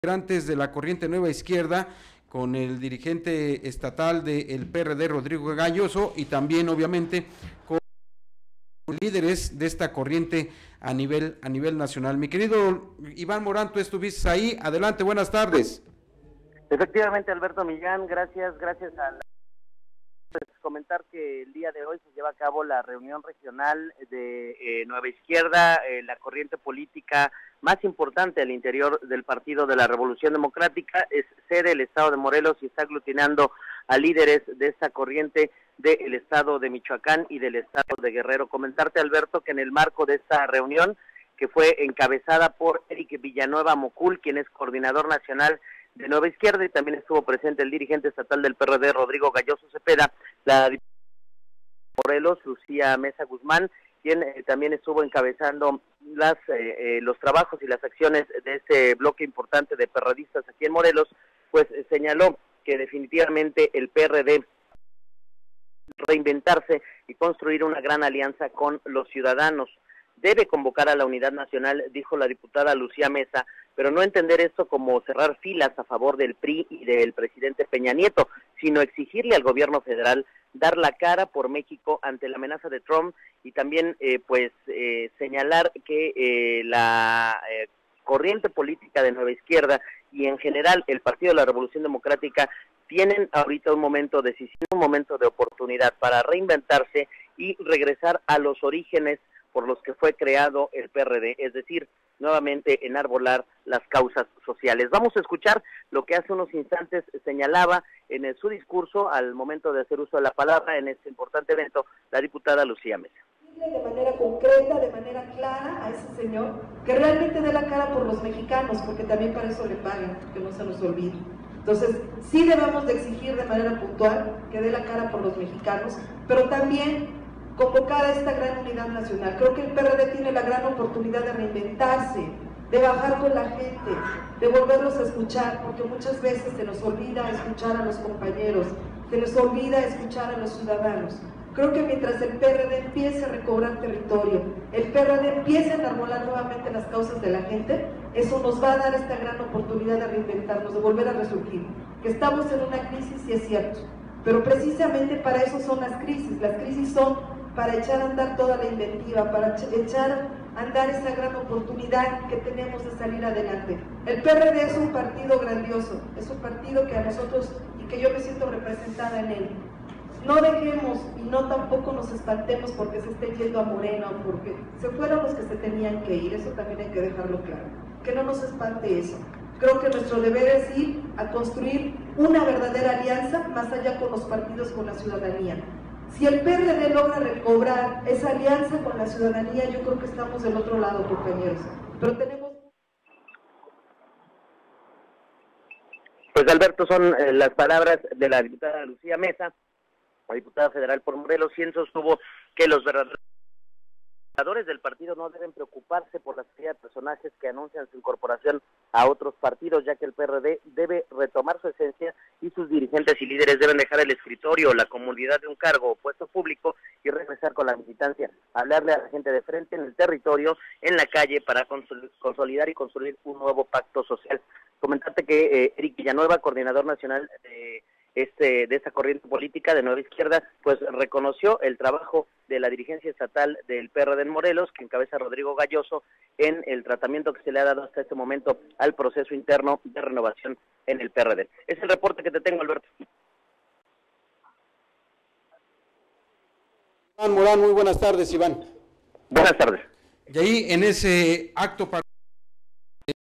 integrantes de la corriente Nueva Izquierda con el dirigente estatal del PRD, Rodrigo Galloso, y también obviamente con líderes de esta corriente a nivel nacional. Mi querido Iván Morán, tú estuviste ahí, adelante, buenas tardes. Efectivamente, Alberto Millán, gracias a comentar que el día de hoy se lleva a cabo la reunión regional de Nueva Izquierda, la corriente política más importante al interior del Partido de la Revolución Democrática, es sede el estado de Morelos y está aglutinando a líderes de esta corriente del estado de Michoacán y del estado de Guerrero. Comentarte, Alberto, que en el marco de esta reunión, que fue encabezada por Eric Villanueva Mocul, quien es coordinador nacional de Nueva Izquierda, y también estuvo presente el dirigente estatal del PRD, Rodrigo Galloso Cepeda, la diputada de Morelos, Lucía Mesa Guzmán, quien también estuvo encabezando los trabajos y las acciones de este bloque importante de perredistas aquí en Morelos, pues señaló que definitivamente el PRD reinventarse y construir una gran alianza con los ciudadanos. Debe convocar a la unidad nacional, dijo la diputada Lucía Mesa, pero no entender esto como cerrar filas a favor del PRI y del presidente Peña Nieto, sino exigirle al gobierno federal dar la cara por México ante la amenaza de Trump y también señalar que la corriente política de Nueva Izquierda y en general el Partido de la Revolución Democrática tienen ahorita un momento decisivo, un momento de oportunidad para reinventarse y regresar a los orígenes por los que fue creado el PRD, es decir, nuevamente enarbolar las causas sociales. Vamos a escuchar lo que hace unos instantes señalaba en su discurso al momento de hacer uso de la palabra en este importante evento, la diputada Lucía Mesa. De manera concreta, de manera clara a ese señor, que realmente dé la cara por los mexicanos, porque también para eso le pagan, que no se nos olvide. Entonces, sí debemos de exigir de manera puntual que dé la cara por los mexicanos, pero también convocar a esta gran unidad nacional. Creo que el PRD tiene la gran oportunidad de reinventarse, de bajar con la gente, de volverlos a escuchar, porque muchas veces se nos olvida escuchar a los compañeros, se nos olvida escuchar a los ciudadanos. Creo que mientras el PRD empiece a recobrar territorio, el PRD empiece a enarbolar nuevamente las causas de la gente, eso nos va a dar esta gran oportunidad de reinventarnos, de volver a resurgir. Que estamos en una crisis, sí es cierto, pero precisamente para eso son las crisis son para echar a andar toda la inventiva, para echar a andar esa gran oportunidad que tenemos de salir adelante. El PRD es un partido grandioso, es un partido que a nosotros, y que yo me siento representada en él. No dejemos y no tampoco nos espantemos porque se esté yendo a Morena o porque se fueron los que se tenían que ir, eso también hay que dejarlo claro. Que no nos espante eso. Creo que nuestro deber es ir a construir una verdadera alianza más allá con los partidos, con la ciudadanía. Si el PRD logra recobrar esa alianza con la ciudadanía, yo creo que estamos del otro lado, compañeros. Pero tenemos... Pues Alberto, son las palabras de la diputada Lucía Mesa, la diputada federal por Morelos, quien sostuvo que los verdaderos del partido no deben preocuparse por la serie de personajes que anuncian su incorporación a otros partidos, ya que el PRD debe retomar su esencia y sus dirigentes y líderes deben dejar el escritorio, la comodidad de un cargo o puesto público y regresar con la militancia, hablarle a la gente de frente en el territorio, en la calle, para consolidar y construir un nuevo pacto social. Comentarte que Eric Villanueva, coordinador nacional de esta corriente política de Nueva Izquierda, pues reconoció el trabajo de la dirigencia estatal del PRD en Morelos, que encabeza Rodrigo Galloso, en el tratamiento que se le ha dado hasta este momento al proceso interno de renovación en el PRD. Es el reporte que te tengo, Alberto. Iván Morán, muy buenas tardes, Iván. Buenas tardes. Y ahí en ese acto para